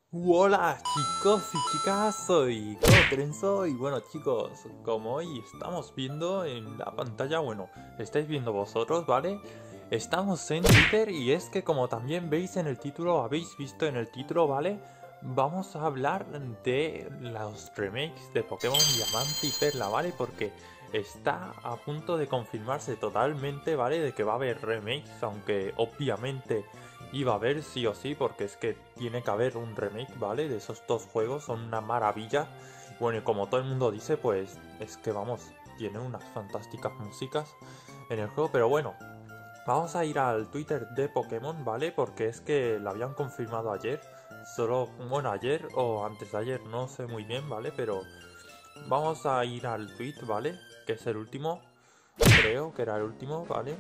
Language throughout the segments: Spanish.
Hola chicos y chicas, soy Gotrenzo y bueno chicos, como hoy estamos viendo en la pantalla, bueno, estáis viendo vosotros, ¿vale? Estamos en Twitter y es que como también veis en el título, habéis visto en el título, ¿vale? Vamos a hablar de los remakes de Pokémon Diamante y Perla, ¿vale? Porque está a punto de confirmarse totalmente, ¿vale? De que va a haber remakes, aunque obviamente iba a haber sí o sí, porque es que tiene que haber un remake, ¿vale? De esos dos juegos, son una maravilla. Bueno, y como todo el mundo dice, pues es que vamos, tiene unas fantásticas músicas en el juego, pero bueno, vamos a ir al Twitter de Pokémon, ¿vale? Porque es que lo habían confirmado ayer, solo, bueno, ayer o antes de ayer, no sé muy bien, ¿vale? Pero vamos a ir al tweet, ¿vale? Que es el último, creo que era el último, ¿vale?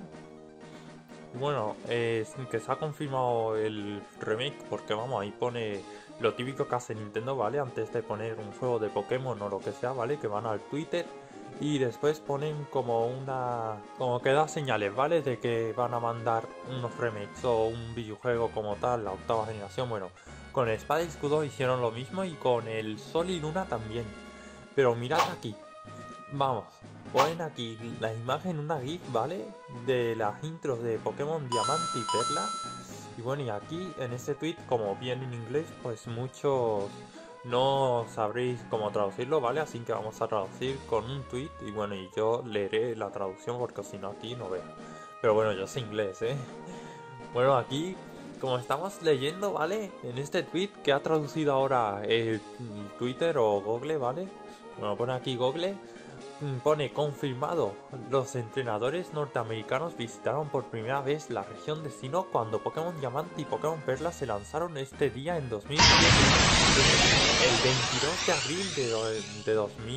Bueno, es que se ha confirmado el remake porque vamos, ahí pone lo típico que hace Nintendo, ¿vale? Antes de poner un juego de Pokémon o lo que sea, ¿vale? Que van al Twitter y después ponen como como que da señales, ¿vale? De que van a mandar unos remakes o un videojuego como tal, la octava generación. Bueno, con el Espada y Escudo hicieron lo mismo y con el Sol y Luna también. Pero mirad aquí, vamos, ponen aquí la imagen, una GIF, ¿vale? De las intros de Pokémon Diamante y Perla. Y bueno, y aquí en este tweet, como bien en inglés, pues muchos no sabréis cómo traducirlo, ¿vale? Así que vamos a traducir con un tweet y bueno, y yo leeré la traducción porque si no aquí no veo. Pero bueno, yo sé inglés, ¿eh? Bueno, aquí, como estamos leyendo, ¿vale? En este tweet que ha traducido ahora el Twitter o Google, ¿vale? Bueno, pone aquí Google. Pone confirmado. Los entrenadores norteamericanos visitaron por primera vez la región de Sinnoh cuando Pokémon Diamante y Pokémon Perla se lanzaron este día en 2007. El 22 de abril de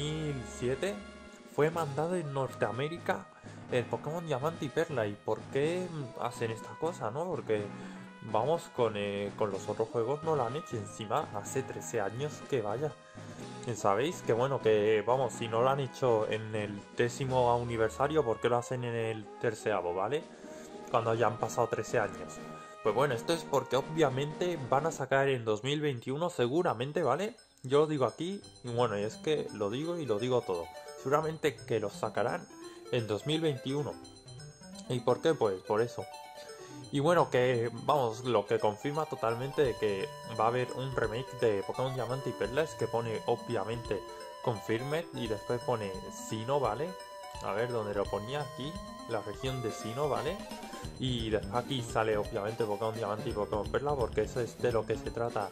2007 fue mandado en Norteamérica el Pokémon Diamante y Perla. ¿Y por qué hacen esta cosa, no? Porque vamos con los otros juegos no lo han hecho encima hace 13 años que vaya. Sabéis que bueno, que vamos, si no lo han hecho en el 10º aniversario, ¿por qué lo hacen en el 13º, ¿vale? Cuando ya han pasado 13 años. Pues bueno, esto es porque obviamente van a sacar en 2021 seguramente, ¿vale? Yo lo digo aquí, y bueno, y es que lo digo y lo digo todo. Seguramente que los sacarán en 2021. ¿Y por qué? Pues por eso. Y bueno, que vamos, lo que confirma totalmente de que va a haber un remake de Pokémon Diamante y Perla es que pone obviamente Confirmed y después pone Sinnoh, ¿vale? A ver, ¿dónde lo ponía? Aquí, la región de Sinnoh, ¿vale? Y después aquí sale obviamente Pokémon Diamante y Pokémon Perla porque eso es de lo que se trata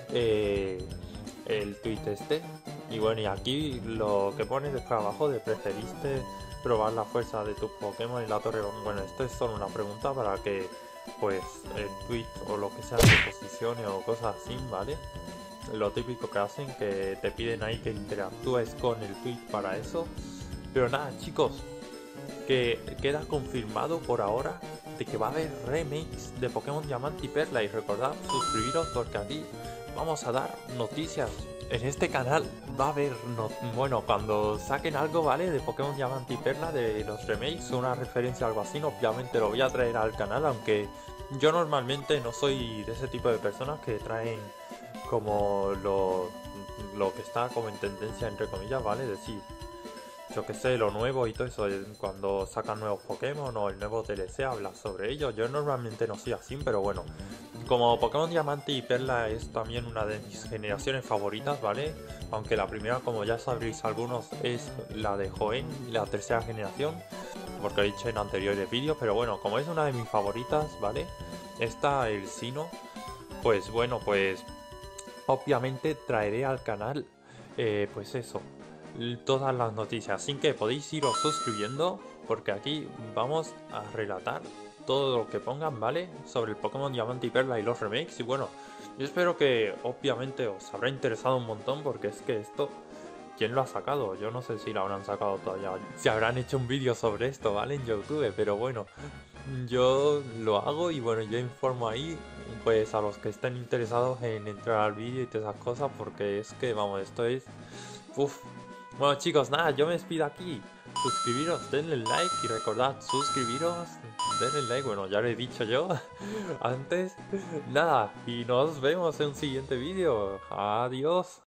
eh, el tweet este. Y bueno, y aquí lo que pone después abajo de preferiste probar la fuerza de tus Pokémon en la torre. Bueno, esto es solo una pregunta para que pues el tweet o lo que sea se posicione o cosas así, ¿vale? Lo típico que hacen, que te piden ahí que interactúes con el tweet para eso. Pero nada, chicos, que queda confirmado por ahora de que va a haber remakes de Pokémon Diamante y Perla. Y recordad suscribiros porque aquí vamos a dar noticias. En este canal va a haber, bueno, cuando saquen algo, ¿vale? De Pokémon Diamante y Perla, de los remakes, una referencia a algo así, obviamente lo voy a traer al canal, aunque yo normalmente no soy de ese tipo de personas que traen como lo que está como en tendencia, entre comillas, ¿vale? Decir, yo que sé, lo nuevo y todo eso, cuando sacan nuevos Pokémon o el nuevo DLC habla sobre ello. Yo normalmente no soy así, pero bueno, como Pokémon Diamante y Perla es también una de mis generaciones favoritas, ¿vale? Aunque la primera, como ya sabréis algunos, es la de Hoenn, la tercera generación, porque lo he dicho en anteriores vídeos, pero bueno, como es una de mis favoritas, ¿vale? Esta, el Sinnoh, pues bueno, pues obviamente traeré al canal, pues eso, todas las noticias. Así que podéis iros suscribiendo porque aquí vamos a relatar todo lo que pongan, ¿vale? Sobre el Pokémon Diamante y Perla y los remakes. Y bueno, yo espero que obviamente os habrá interesado un montón porque es que esto, ¿quién lo ha sacado? Yo no sé si lo habrán sacado todavía. Si habrán hecho un vídeo sobre esto, ¿vale? En YouTube, pero bueno, yo lo hago y bueno, yo informo ahí pues a los que estén interesados en entrar al vídeo y todas esas cosas porque es que vamos, esto es... Uf. Bueno chicos, nada, yo me despido aquí. suscribiros, denle like y recordad suscribiros, denle like, bueno ya lo he dicho yo antes. Nada, y nos vemos en un siguiente vídeo. Adiós.